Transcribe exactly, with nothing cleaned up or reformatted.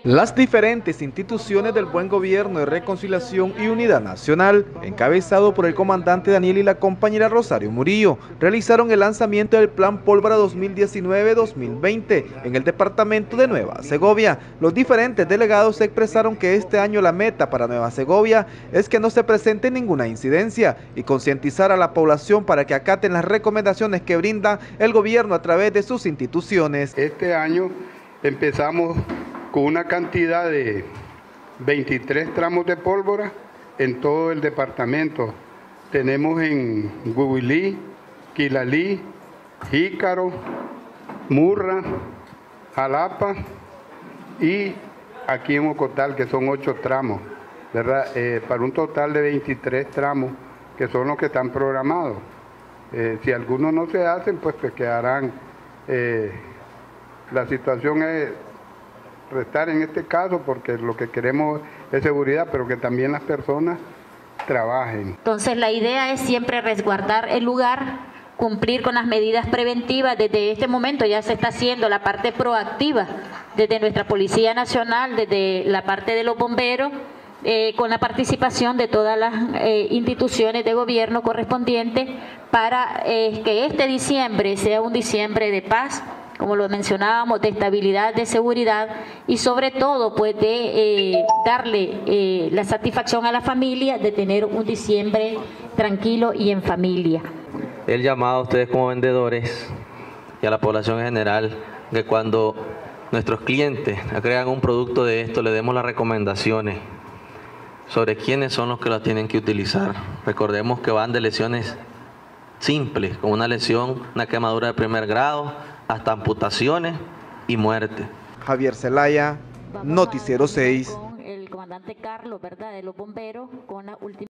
Las diferentes instituciones del Buen Gobierno de Reconciliación y Unidad Nacional, encabezado por el comandante Daniel y la compañera Rosario Murillo, realizaron el lanzamiento del Plan Pólvora dos mil diecinueve dos mil veinte en el departamento de Nueva Segovia. Los diferentes delegados expresaron que este año la meta para Nueva Segovia es que no se presente ninguna incidencia y concientizar a la población para que acaten las recomendaciones que brinda el gobierno a través de sus instituciones. Este año empezamos con una cantidad de veintitrés tramos de pólvora en todo el departamento. Tenemos en Gubilí, Quilalí, Jícaro, Murra, Jalapa y aquí en Ocotal, que son ocho tramos, ¿verdad? Eh, para un total de veintitrés tramos, que son los que están programados. Eh, si algunos no se hacen, pues se quedarán. Eh, la situación es restar en este caso porque lo que queremos es seguridad, pero que también las personas trabajen. Entonces la idea es siempre resguardar el lugar, cumplir con las medidas preventivas. Desde este momento ya se está haciendo la parte proactiva desde nuestra Policía Nacional, desde la parte de los bomberos, eh, con la participación de todas las eh, instituciones de gobierno correspondientes para eh, que este diciembre sea un diciembre de paz, como lo mencionábamos, de estabilidad, de seguridad y sobre todo pues de eh, darle eh, la satisfacción a la familia de tener un diciembre tranquilo y en familia. El llamado a ustedes como vendedores y a la población en general, que cuando nuestros clientes crean un producto de esto, le demos las recomendaciones sobre quiénes son los que lo tienen que utilizar. Recordemos que van de lesiones simples, como una lesión, una quemadura de primer grado, hasta amputaciones y muerte. Javier Zelaya, Noticiero seis. Con el comandante Carlos, ¿verdad?, de los bomberos, con la última